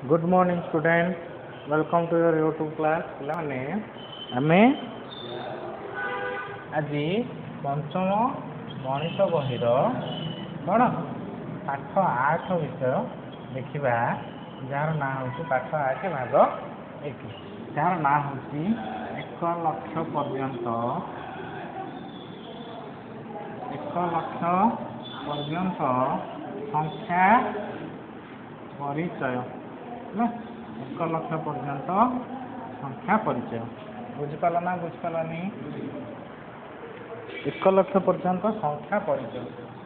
Good morning student, welcome to your YouTube class. पे आम आज पंचम गणित बही कौन पाठ 8 विषय देखा, जार ना हूँ पाठ 8 भाग 1, जार ना हूँ 1 लक्ष पर्यंत 1 लक्ष पर्यंत संख्या परिचय। 1 लक्ष पर्यंत संख्या परिचय बुझिपाल ना बुझिपालनी? 1 लक्ष पर्यंत संख्या परिचय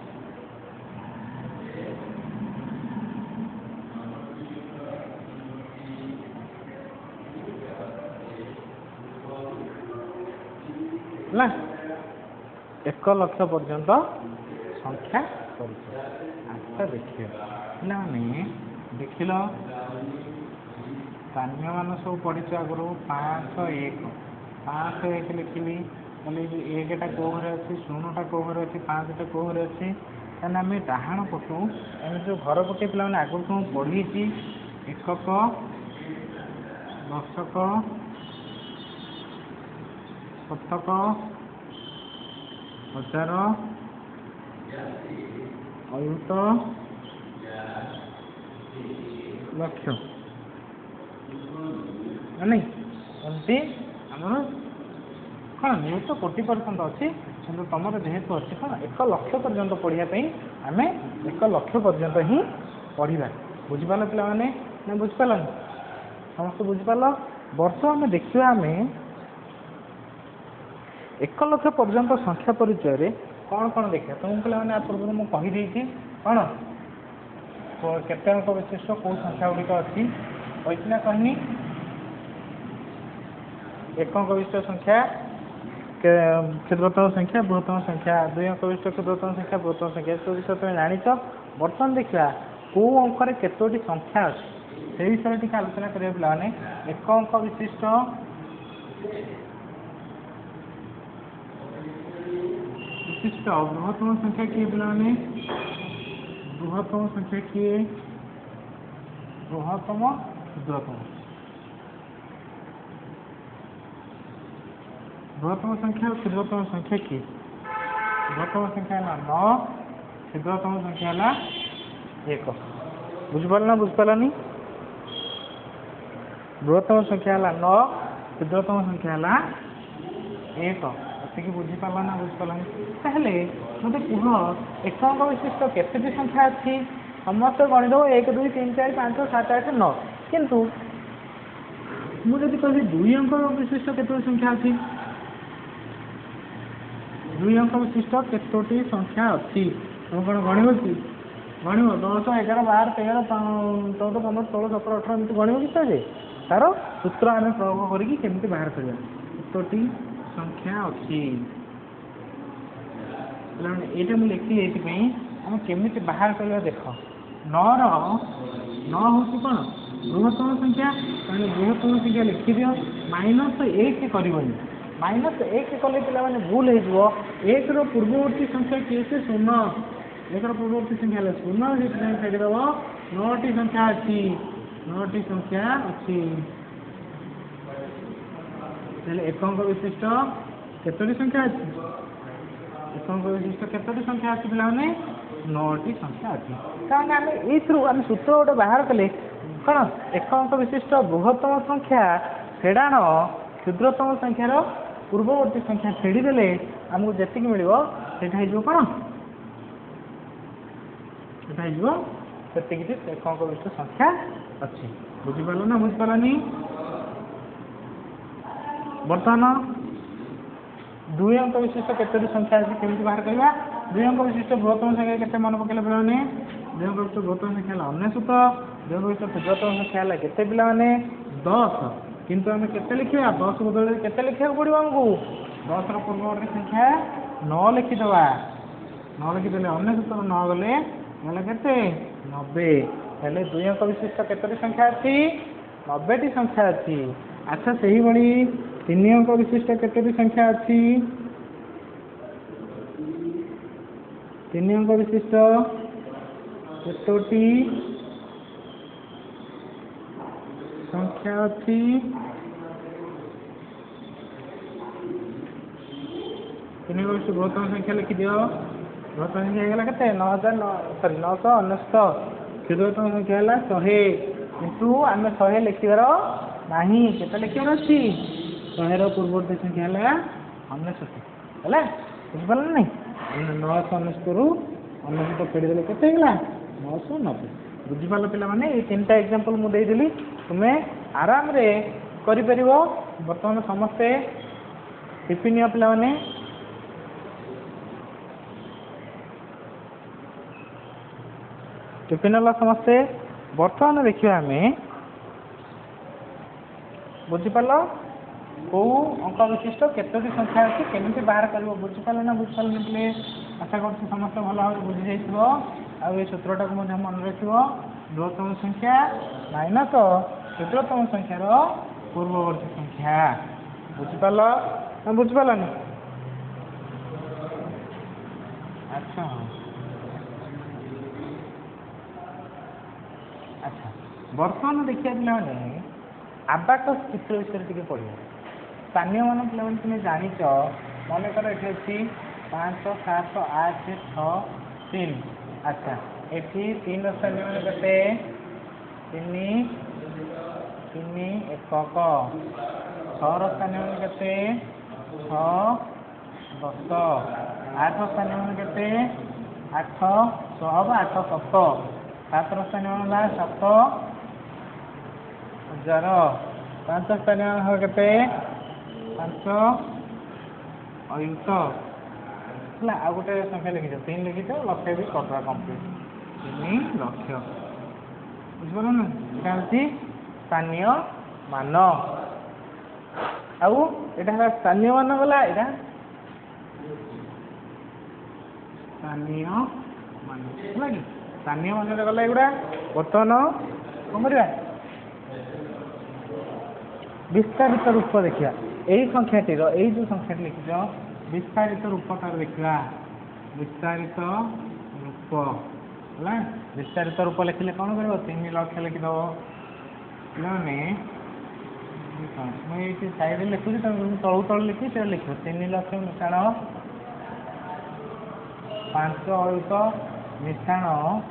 ना। 1 लक्ष पर्यंत संख्या परिचय आस्था देखिए पे देख लो। स्थानीय मान सब पढ़ी आगुरी 501 लिखिली, एकटा कौ घरे अच्छी, 0टा कौ घरे अच्छी, 5टा कौ घरे अच्छी। आम डाहाण पटू एम जो घर पटे पे आगुरी सब पढ़ी एकक, दशक, शतक, हजार, अयुत, लक्ष नहीं एमती आमर कौन नियुक्त कोटि पर्यंत अच्छी, कि तुम जेहेतु अच्छी कौन 1 लक्ष पर्यंत पढ़ाई आम 1 लक्ष पर्यंत ही पढ़ा। बुझिपाल पे ना बुझिपाल? समस्त बुझिपाल? वर्ष आम देखा आम 1 लक्ष पर्यंत संख्या परिचय कौन कौन देखा। तुम पे पूर्व मुझे कौन केते अंक विशिष्ट कौ संख्या गुड़िक अच्छी कही ना कहनी? 1 अंक विशिष्ट संख्या क्षुद्रतम संख्या, बृहत्तम संख्या, 2 अंक विशिष्ट क्षुद्रतम संख्या, बृहत्तम संख्या, सब विषय तुम जाच। बर्तमान देखा कौ अंक केतोटी संख्या अच्छी से विषय टी आलोचना करें पे। 1 अंक विशिष्ट बृहत्तम संख्या किए पे? बृहत्तम संख्या किए? बृहत्तम क्षुद्रतम। बृहत्तम संख्या और क्षुद्रतम संख्या किए? बृहत्तम संख्या है 9, क्षुद्रतम संख्या है 1। बुझिपाल ना बुझिपालनी? बृहत्तम संख्या है 9, क्षुद्रतम संख्या है 1। अच्छी बुझिपाल ना बुझिपालनी? ताहले मत कह 1 अंक विशिष्ट केतोटी संख्या अच्छी? समस्त गणित 1 2 3 4 5 7 8 9, किंतु मुझे कहली 2 अंक विशिष्ट केतोटी संख्या अच्छी? 2 अंक विशिष्ट केतोटी संख्या अच्छी तुम कौन गणव कि? गणव 10 11 12 13 14 15 16 17 18 एमती गणव कि तार सूत्र आम प्रयोग करके बाहर करवा केतोटी संख्या अच्छी। यहाँ मुझे लिखी आम केमी बाहर करवा देख 9 हूँ कौन बृहत्तम संख्या, बृहत्तम संख्या लिखि दियो -1 करनी। -1 कले पे भूल हो 1 पूर्ववर्ती संख्या किए से 0, 1 पूर्ववर्ती संख्या 0 से छाड़देव 9टी संख्या अच्छी, 9टी संख्या अच्छी। 1 अंक विशिष्ट केतोटी संख्या अच्छी? 1 अंक विशिष्ट केतोटी संख्या अच्छी पे? 9टी संख्या अच्छी। कारण आम सूत्र गोटे बाहर कले कौन 1 अंक विशिष्ट बृहत्तम संख्या फेड़ाण क्षुद्रतम संख्यार पूर्ववर्ती संख्या फेड़देले आमको जी मिल कौन से 1 अंक विशिष्ट संख्या अच्छी। बुझिपाल ना बुझिपालनी? बर्तमान 2 अंक विशिष्ट केतोटी संख्या अच्छी केमी बाहर करवा? 2 अंक विशिष्ट बृहत्तम संख्या केते मन पकड़े पे? 2 अंक विशिष्ट बृहत्तम संख्या 99, 2 अंक विशिष्ट क्षुद्रतम संख्या है केते पे? 10। किंतु आम के लिखा 10 बदल के लिखा पड़ो आमको 10 पूर्ववर्ती संख्या 9 लिखिदे। 9 लिखिदे 99 9 गले के 90। हेले 2 अंक विशिष्ट केतोटी संख्या अच्छी? 90टी संख्या अच्छी। अच्छा से ही बड़ी 3 अंक विशिष्ट केतोटी संख्या अच्छी? 3 अंक विशिष्ट केतोटी ସଂଖ୍ୟା ଅଛି ତିନି ଗରିଷ୍ଠ ବୃହତ୍ତମ ସଂଖ୍ୟା ଲେଖିଦିଅ। ବୃହତ୍ତମ ସଂଖ୍ୟା ହେଇଗଲା କେତେ 999। କ୍ଷୁଦ୍ରତମ ସଂଖ୍ୟା ହେଲା 100 କିନ୍ତୁ ଆମେ 100 ଲେଖିବାର ନାହିଁ। କେତେ ଲେଖିବାର ଅଛି 100ର ପୂର୍ବବର୍ତ୍ତୀ ସଂଖ୍ୟା ହେଲା 99 ହେଲା ବୁଝିପାରିଲ ନା ନାଇଁ। 999ରୁ 99 ଫେରିଦେଲେ କେତେ ହେଇଗଲା 990। ବୁଝିପାରିଲ ପିଲାମାନେ ଏଇ ତିନିଟା ଏକ୍ଜାମ୍ପଲ ମୁଁ ଦେଇଦେଲି ତୁମେ ଆରାମରେ କରିପାରିବ। ବର୍ତ୍ତମାନ ସମସ୍ତେ ଟିପି ନିଅ ପିଲାମାନେ। ଟିପି ନେଲ ସମସ୍ତେ। ବର୍ତ୍ତମାନ ଦେଖିବା ଆମେ ବୁଝିପାରିଲ କୋଉ ଅଙ୍କ ବିଶିଷ୍ଟ କେତୋଟି ସଂଖ୍ୟା ଅଛି କେମିତି ବାହାର କରିବ ବୁଝିପାରିଲ ନା ବୁଝିପାରିଲନି ପିଲେ। ଆଶା କରୁଛି ସମସ୍ତେ ଭଲ ଭାବରେ ବୁଝିଯାଇଥିବ। ଆଉ ଏ ସୂତ୍ରଟାକୁ ମଧ୍ୟ ମନେ ରଖିବ। ବୃହତ୍ତମ ସଂଖ୍ୟା ମାଇନସ କ୍ଷୁଦ୍ରତମ ସଂଖ୍ୟାର ପୂର୍ବବର୍ତ୍ତୀ ସଂଖ୍ୟା। ବୁଝିପାରିଲ ନା ବୁଝିପାରିଲନି। ଆଚ୍ଛା ଆଚ୍ଛା ବର୍ତ୍ତମାନ ଦେଖିବା ପିଲାମାନେ ଆବାକସ୍ ଚିତ୍ର ବିଷୟରେ ଟିକେ ପଢ଼ିବା। ସ୍ଥାନୀୟ ମାନ ପିଲାମାନେ ତୁମେ ଜାଣିଛ ମନେକର ଏଠି ଅଛି 5 7 8 6 3। ଆଚ୍ଛା ଏଠି 3ର ସ୍ଥାନୀୟ ମାନ କେତେ 3 3 ଏକକ। 6ର ସ୍ଥାନୀୟ ମାନ କେତେ 6 10। 8ର ସ୍ଥାନୀୟ ମାନ କେତେ 8 6 ବା 8 7। 7ର ସ୍ଥାନୀୟ ମାନ ହେଲା 7 1000। 5 ସ୍ଥାନୀୟ ମାନ କେତେ 5 ଅୟୁତ ହେଲା। ଆଉ ଗୋଟେ ସଂଖ୍ୟା ଲେଖିଛ 3 ଲେଖିଛ ଲକ୍ଷ ବି କରିଦେବା କମ୍ପ୍ଲିଟ୍ 3 ଲକ୍ଷ। ବୁଝିପାରିଲ ନା ଏଇଟା ହେଉଛି ସ୍ଥାନୀୟ ମାନ। ଆଉ ଏଇଟା ହେଲା ସ୍ଥାନୀୟ ମାନ ଗଲା। ଏଇଟା ସ୍ଥାନୀୟ ମାନ ହେଲା କି ସ୍ଥାନୀୟ ମାନରେ ଗଲା ଏଗୁଡ଼ା। ବର୍ତ୍ତମାନ କ'ଣ କରିବା ବିସ୍ତାରିତ ରୂପ ଦେଖିବା। ଏଇ ସଂଖ୍ୟାଟିର ଏଇ ଯେଉଁ ସଂଖ୍ୟାଟି ଲେଖିଛ ବିସ୍ତାରିତ ରୂପ ତାର ଦେଖିବା। ବିସ୍ତାରିତ ରୂପ ହେଲା। ବିସ୍ତାରିତ ରୂପ ଲେଖିଲେ କ'ଣ କରିବ 3 ଲକ୍ଷ ଲେଖିଦେବ ପିଲାମାନେ। ମୁଁ ଏଇଠି ସାଇଡ଼ରେ ଲେଖୁଛି ତମେ ତଳୁ ତଳୁ ଲେଖି ସେଇଟା ଲେଖିବ 3 ଲକ୍ଷ ମିଶାଣ 5 ଅୟୁତ ମିଶାଣ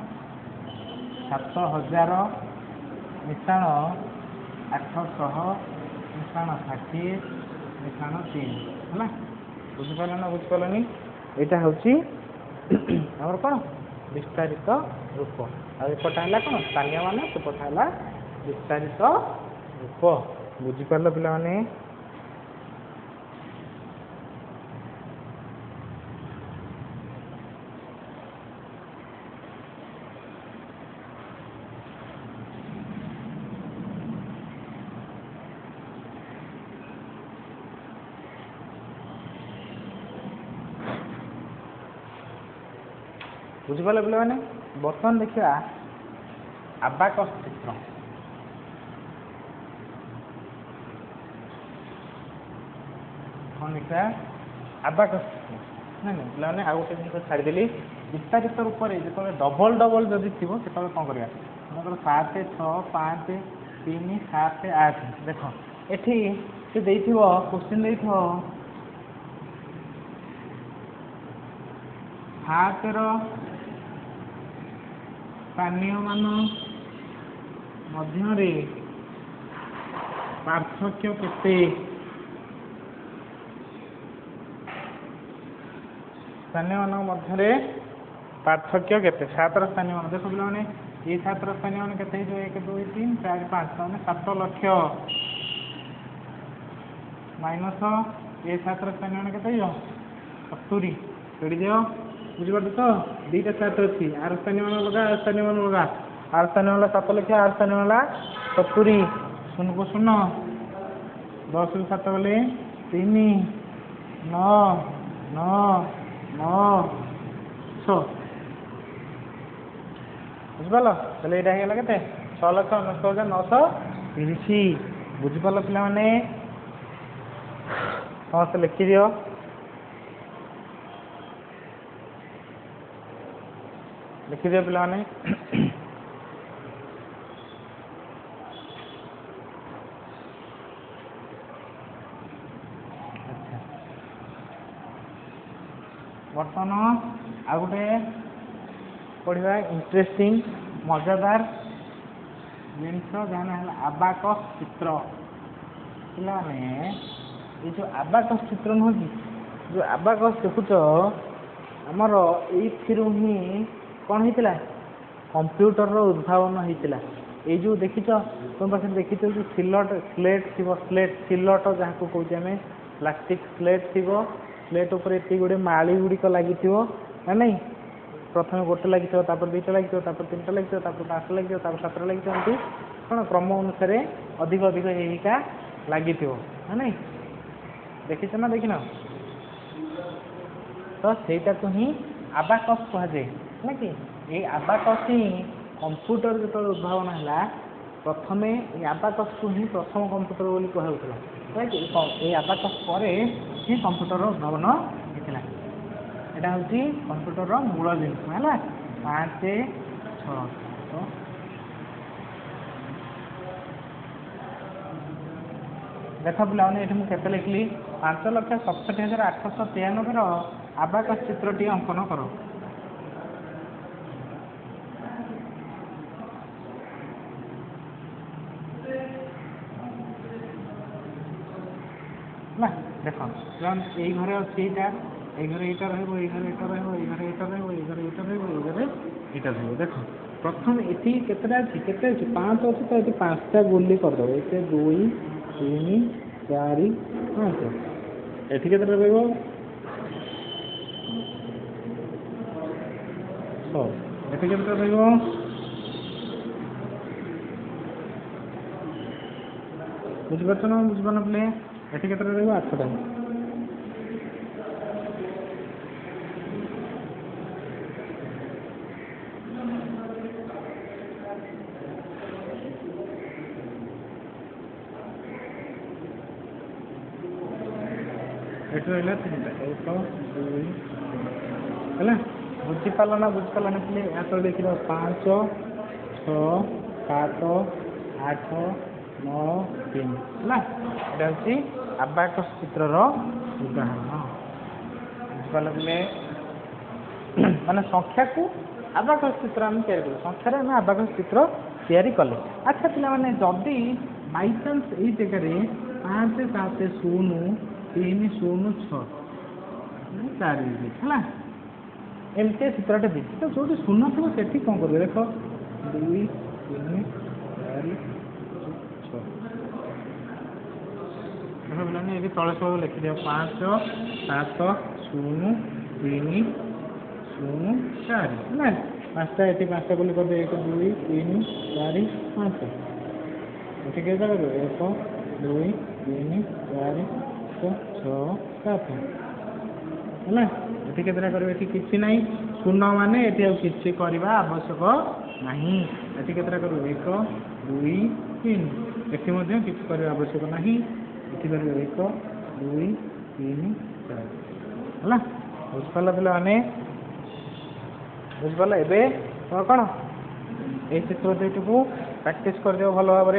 7000 ମିଶାଣ 800 ମିଶାଣ 60 ମିଶାଣ 3 ହେଲା। ବୁଝିପାରିଲ ନା ବୁଝିପାରିଲନି। ଏଇଟା ହେଉଛି ଆମର କ'ଣ ବିସ୍ତାରିତ ରୂପ। ଆଉ ଏପଟା ହେଲା କ'ଣ ସ୍ଥାନୀୟ ମାନ ସେପଟା ହେଲା ବିସ୍ତାରିତ ରୂପ। ବୁଝିପାରିଲ ପିଲାମାନେ। ବୁଝିପାରିଲ ପିଲାମାନେ। ବର୍ତ୍ତମାନ ଦେଖିବା ଆବାକସ୍ ଚିତ୍ର। କ'ଣ ଦେଖିବା ଆବାକସ୍ ଚିତ୍ର ନାଇଁ ନାଇଁ ପିଲାମାନେ। ଆଉ ଗୋଟେ ଜିନିଷ ଛାଡ଼ିଦେଲି ବିସ୍ତାରିତ ରୂପରେ ଯେତେବେଳେ ଡବଲ ଡବଲ ଯଦି ଥିବ ସେତେବେଳେ କ'ଣ କରିବା ମନେକର 7 6 5 3 7 8। ଦେଖ ଏଠି ସେ ଦେଇଥିବ କୋଶ୍ଚିନ୍ ଦେଇଥିବ 7ର ସ୍ଥାନୀୟ ମାନ ମଧ୍ୟରେ ପାର୍ଥକ୍ୟ କେତେ। ସ୍ଥାନୀୟ ମାନଙ୍କ ମଧ୍ୟରେ ପାର୍ଥକ୍ୟ କେତେ 7ର ସ୍ଥାନୀୟ ମାନ। ଦେଖ ପିଲାମାନେ ଏଇ 7ର ସ୍ଥାନୀୟ ମାନ କେତେ ହେଇଯିବ 1 2 3 4 5 ମାନେ 7 ଲକ୍ଷ ମାଇନସ ଏ 7ର ସ୍ଥାନୀୟ ମାନ କେତେ ହେଇଯିବ 70। ଫେଡ଼ିଦିଅ ବୁଝିପାରୁଛ ତ। ଦୁଇଟା 7 ଅଛି ଆର ସ୍ଥାନୀୟ ମାନ ଅଲଗା ଆର ସ୍ଥାନୀୟ ମାନ ଅଲଗା। ଆର ସ୍ଥାନୀୟ ହେଲା 7 ଲକ୍ଷ ଆର ସ୍ଥାନୀୟ ହେଲା 70। 0 କୁ 0 10ରୁ 7 ଗଲେ 3 9 9 9 6। ବୁଝିପାରିଲ ତାହେଲେ ଏଇଟା ହେଇଗଲା କେତେ 6,99,930। ବୁଝିପାରିଲ ପିଲାମାନେ। ସମସ୍ତେ ଲେଖିଦିଅ। ଲେଖିଦିଅ ପିଲାମାନେ। बर्तमान आ गोटे पढ़ा इंटरेस्टिंग मजादार जिनस जहाँ आबाकस चित्र पे ये जो आबाकस चित्र नुह कि जो आबाकस देखुच आमर ही कौन होता कंप्यूटर उद्भावन होता ये जो देखी तुम पाखे देखी जो स्लेट थी स्लेट सिलट जहाँ को कौचे आम प्लास्टिक स्लेट थी स्लेट उपर ये गोटे माली गुड़िक लगी ना नहीं प्रथम गोटे लगी दुईटा लगी तीन लगी पाँच लगी सात लगी कौन क्रम अनुसार अधिक अधिक यहीका लगी ना नहीं देखी ना देखिन तो सहीटा को ही आबाकस कहुए है कि ये आबाकस ही कंप्यूटर जो उद्भावन है प्रथम ये आबाकस को ही प्रथम कंप्यूटर बोली कहला ये आबाकस पर ही कंप्यूटर उद्भावन होता यहाँ हूँ कंप्यूटर मूल जिनस है 5 6 देख पे ये मुझे लिखली 5,67,893 आबाकस चित्रटी अंकन कर ना देख यही घरे अच्छी ये घरे यहाँ रहा ये घरे यहाँ रहा यहाँ देख प्रथम ये के 5 अच्छी तो ये 5टा गुली करदे 1 2 3 4 5 ये के रहा 6 ये के रहा बुझीपार ना बुझीपार पे ये के रहा 8टा ये रहा 3टा 1 2 है बुझीपार ना बुझीपार पे या तो देख 5 6 7 8 9 3 है यहाँ हूँ आबाकस चित्र उदाहरण बुझीपार पे माने संख्या को आबाकस चित्र आम या संख्यार आम आबाकस चित्र तैयारी कले अच्छा पे जदि बाई चान्स यही जगह 5 7 0 3 0 6 4 है एमती चित्रटे दी तो जो शून्य थो से कौन कर देख 2 3 4 6 पे ये तले सब लिखिद 5 7 0 3 0 4 है 5टा ये 5टा बोली कर 1 2 3 4 5 ये के 1 2 3 4 6 7 है ये के करेंगे किसी ना शून्य मान ये किसी करवा आवश्यक ना ये के कर 1 2 3 ये किसी कर आवश्यक ना ये कर 1 2 3 4 है बुझिपार पे बुझिपार ए कौन ये चित्र दुईटी को प्राक्ट कर दियो भल भाव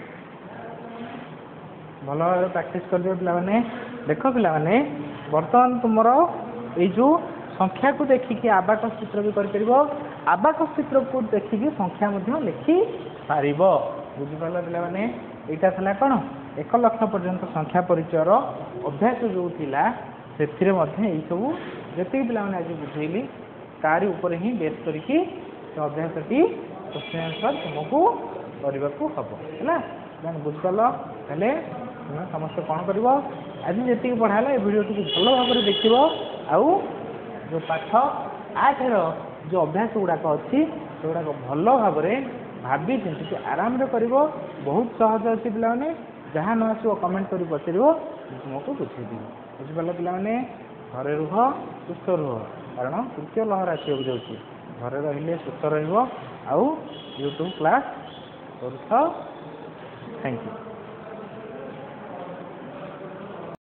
प्राक्ट कर दियो पे देख पे बर्तमान तुमर ये जो संख्या को देखिकी आबाकस चित्र भी कर आबाकस चित्र को देखिकी संख्या लिखि पार बुझिपार पे यहाँ था कौन 1 लाख पर्यंत संख्या परिचयर अभ्यास जो थिला से सब जी पे आज बुझेली तारी उपर ही बेस करके अभ्यासटी क्वेश्चन आंसर तुमको करने को हम है बुझिपार हेले तुम समस्त कौन कर आज जी पढ़ाला ये वीडियो टी भल भाव देख आउ जो पाठ 8 जो अभ्यास गुड़ाक अच्छी से गुड़ाक भल भाव भाभी चिंतित आराम कर बहुत सहज अच्छी पे जहाँ न आसो कमेंट कर पचार तुमको बुझेदी बुझिपार पे घरे रुह सुस्थ रुह कारण तृतीय लहर आसक जाऊँगी घरे रहिले सुस्थ रु यूट्यूब क्लास कर थैंक यू।